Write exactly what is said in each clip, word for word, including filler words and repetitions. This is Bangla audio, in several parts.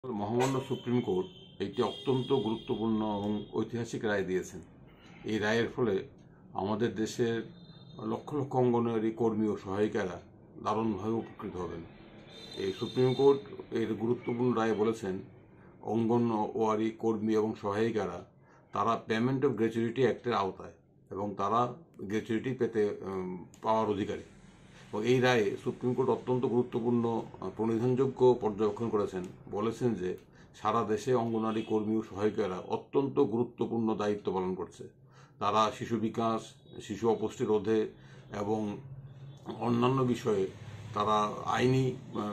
মহামান্য সুপ্রিম কোর্ট একটি অত্যন্ত গুরুত্বপূর্ণ এবং ঐতিহাসিক রায় দিয়েছেন। এই রায়ের ফলে আমাদের দেশের লক্ষ লক্ষ অঙ্গনওয়াড়ি কর্মী ও সহায়িকারা দারুণভাবে উপকৃত হবেন। এই সুপ্রিম কোর্ট এর গুরুত্বপূর্ণ রায়ে বলেছেন, অঙ্গনওয়াড়ি কর্মী এবং সহায়িকারা তারা পেমেন্ট অফ গ্র্যাচুইটি অ্যাক্টের আওতায় এবং তারা গ্র্যাচুইটি পেতে পাওয়ার অধিকারী। এবং এই রায়ে সুপ্রিম কোর্ট অত্যন্ত গুরুত্বপূর্ণ প্রণিধানযোগ্য পর্যবেক্ষণ করেছেন। বলেছেন যে সারা দেশে অঙ্গনওয়াড়ি কর্মী ও সহায়িকারা অত্যন্ত গুরুত্বপূর্ণ দায়িত্ব পালন করছে। তারা শিশু বিকাশ, শিশু অপুষ্টি রোধে এবং অন্যান্য বিষয়ে তারা আইনি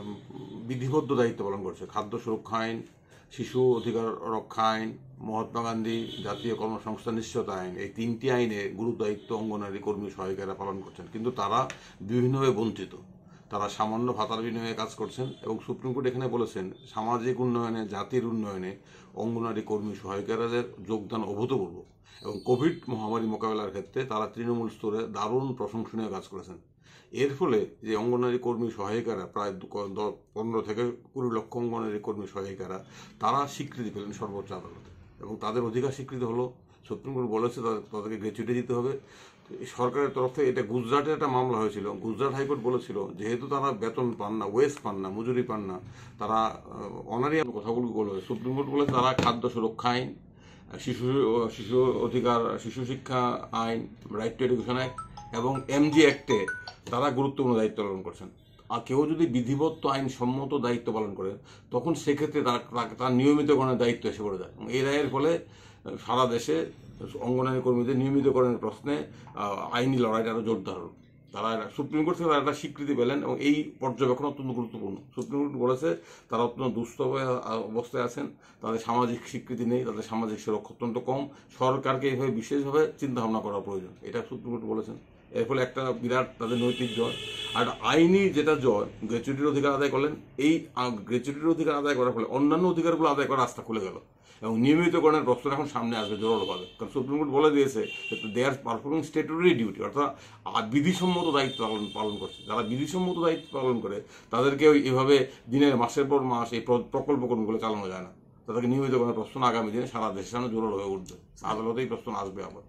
বিধিবদ্ধ দায়িত্ব পালন করছে। খাদ্য সুরক্ষা আইন, শিশু অধিকার রক্ষা আইন, মহাত্মা গান্ধী জাতীয় কর্মসংস্থান নিশ্চয়তা আইন, এই তিনটি আইনে গুরু দায়িত্ব অঙ্গনওয়াড়ি কর্মী সহায়িকারা পালন করছেন। কিন্তু তারা বিভিন্নভাবে বঞ্চিত। তারা সামান্য ভাতার বিনিময়ে কাজ করছেন এবং সুপ্রিম কোর্ট এখানে বলেছেন, সামাজিক উন্নয়নে, জাতির উন্নয়নে অঙ্গনওয়াড়ি কর্মী সহায়িকাদের যোগদান অভূতপূর্ব এবং কোভিড মহামারী মোকাবেলার ক্ষেত্রে তারা তৃণমূল স্তরে দারুণ প্রশংসনীয় কাজ করেছেন। এর ফলে যে অঙ্গনওয়াড়ি কর্মী সহায়িকারা প্রায় পনেরো থেকে কুড়ি লক্ষ অঙ্গনওয়াড়ি কর্মী সহায়িকারা তারা স্বীকৃতি পেলেন সর্বোচ্চ আদালতে এবং তাদের অধিকার স্বীকৃতি হলো। সুপ্রিম কোর্ট বলেছে তাদেরকে গ্র্যাচুইটি দিতে হবে। সরকারের তরফ থেকে এটা গুজরাটের একটা মামলা হয়েছিল। গুজরাট হাইকোর্ট বলেছিল যেহেতু তারা বেতন পান না, ওয়েজ পান না, মজুরি পান না, তারা অনারিয়াম কথাগুলো বলে। সুপ্রিম কোর্ট বলেছে তারা খাদ্য সুরক্ষা আইন, শিশু শিশু অধিকার, শিশু শিক্ষা আইন, রাইট টু এডুকেশন অ্যাক্ট এবং এমজি অ্যাক্টে তারা গুরুত্বপূর্ণ দায়িত্ব পালন করছেন। আর কেউ যদি বিধিবদ্ধ আইন সম্মত দায়িত্ব পালন করে তখন সেক্ষেত্রে তার তার নিয়মিতকরণের দায়িত্ব এসে পড়ে যায়। এই রায়ের ফলে সারা দেশে অঙ্গনওয়াড়ি কর্মীদের নিয়মিতকরণের প্রশ্নে আইনি লড়াইটা আরও জোরদার হল। তারা সুপ্রিম কোর্ট থেকে তারা একটা স্বীকৃতি পেলেন এবং এই পর্যবেক্ষণ অত্যন্ত গুরুত্বপূর্ণ। সুপ্রিম কোর্ট বলেছে তারা অত্যন্ত দুস্থ অবস্থায় আছেন, তাদের সামাজিক স্বীকৃতি নেই, তাদের সামাজিক সুরক্ষা অত্যন্ত কম। সরকারকে এইভাবে বিশেষভাবে চিন্তাভাবনা করা প্রয়োজন, এটা সুপ্রিম কোর্ট বলেছেন। এর ফলে একটা বিরাট তাদের নৈতিক জয়। আর আইনি যেটা জয়, গ্র্যাচুইটির অধিকার আদায় করলেন। এই গ্র্যাচুইটির অধিকার আদায় করার ফলে অন্যান্য অধিকারগুলো আদায় করার রাস্তা খুলে গেল এবং নিয়মিতকরণের প্রশ্ন এখন সামনে আসবে জোরালোভাবে। কারণ সুপ্রিম কোর্ট বলে দিয়েছে they are performing statutory duty, অর্থাৎ বিধিসম্মত দায়িত্ব পালন পালন করছে। যারা বিধিসম্মত দায়িত্ব পালন করে তাদেরকে এইভাবে দিনের মাসের পর মাস এই প্রকল্প কর্মীগুলো চালানো যায় না। তাদেরকে নিয়মিত কোনো প্রশ্ন আগামী দিনে সারা দেশের সামনে জোরালো হয়ে উঠবে। আদালতে এই প্রশ্ন আসবে আবার।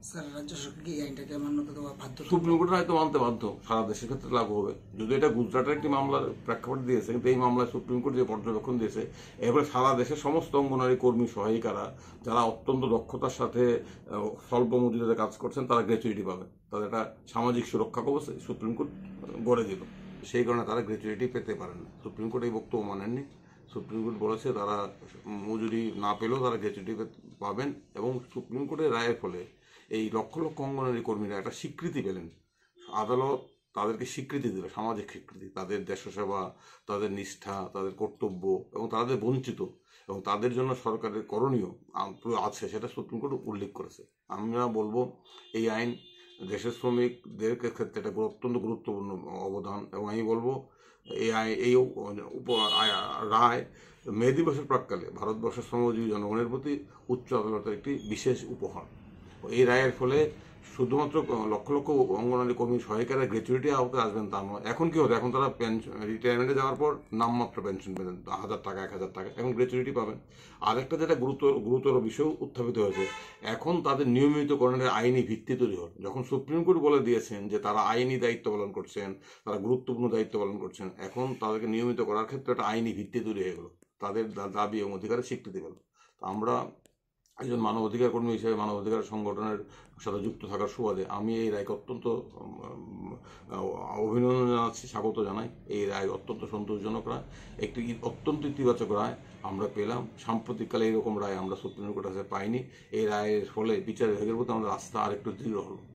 সুপ্রিম কোর্টের হয়তো মানতে বাধ্য, সারা দেশের ক্ষেত্রে লাগু হবে। যদি এটা গুজরাটের একটি মামলার প্রেক্ষাপট দিয়েছে, কিন্তু এই মামলায় সুপ্রিম কোর্ট যে পর্যবেক্ষণ দিয়েছে, এরপরে সারা দেশের সমস্ত অঙ্গনওয়াড়ি কর্মী সহায়িকারা যারা অত্যন্ত দক্ষতার সাথে স্বল্প মজুরিতে কাজ করছেন তারা গ্র্যাচুইটি পাবে। তাদের একটা সামাজিক সুরক্ষা কবচ সুপ্রিম কোর্ট গড়ে দিল। সেই কারণে তারা গ্র্যাচুইটি পেতে পারেন না। সুপ্রিম কোর্ট এই বক্তব্য মানেননি। সুপ্রিম কোর্ট বলেছে তারা মজুরি না পেলেও তারা গ্র্যাচুইটি পাবেন এবং সুপ্রিম কোর্টের রায়ের ফলে এই লক্ষ লক্ষ অঙ্গনওয়াড়ি কর্মীরা একটা স্বীকৃতি পেলেন। আদালত তাদেরকে স্বীকৃতি দিল, সামাজিক স্বীকৃতি, তাদের দেশসেবা, তাদের নিষ্ঠা, তাদের কর্তব্য এবং তাদের বঞ্চিত এবং তাদের জন্য সরকারের করণীয় আছে সেটা সুপ্রিম কোর্ট উল্লেখ করেছে। আমরা বলবো এই আইন দেশের শ্রমিকদের ক্ষেত্রে একটা অত্যন্ত গুরুত্বপূর্ণ অবদান এবং আমি বলবো এই এই রায় মে দিবসের প্রাক্কালে ভারতবর্ষের শ্রমজীবী জনগণের প্রতি উচ্চ আদালতের একটি বিশেষ উপহার। এই রায়ের ফলে শুধুমাত্র লক্ষ লক্ষ অঙ্গনওয়াড়ি কর্মী সহায়িকারা গ্র্যাচুইটি আওতায় আসবেন তা নয়। এখন কি হতো, এখন তারা পেনশন রিটায়ারমেন্টে যাওয়ার পর নামমাত্র পেনশন পেতেন, হাজার টাকা এক হাজার টাকা, এখন গ্র্যাচুইটি পাবেন। আরেকটা যেটা গুরুতর গুরুতর বিষয় উত্থাপিত হয়েছে, এখন তাদের নিয়মিতকরণের আইনি ভিত্তি তৈরি হল। যখন সুপ্রিম কোর্ট বলে দিয়েছেন যে তারা আইনি দায়িত্ব পালন করছেন, তারা গুরুত্বপূর্ণ দায়িত্ব পালন করছেন, এখন তাদেরকে নিয়মিত করার ক্ষেত্রে একটা আইনি ভিত্তি তৈরি হয়ে গেল, তাদের দাবি এবং অধিকারের স্বীকৃতি পেল। আমরা একজন মানবাধিকার কর্মী হিসেবে মানবাধিকার সংগঠনের সাথে যুক্ত থাকার সুবাদে আমি এই রায়কে অত্যন্ত অভিনন্দন জানাচ্ছি, স্বাগত জানাই। এই রায় অত্যন্ত সন্তোষজনক রায়, একটি অত্যন্ত ইতিবাচক রায় আমরা পেলাম। সাম্প্রতিককালে এরকম রায় আমরা সুপ্রিম কোর্টের কাছে পাইনি। এই রায়ের ফলে বিচার বিভাগের প্রতি আমাদের আস্থা আরেকটু দৃঢ় হলো।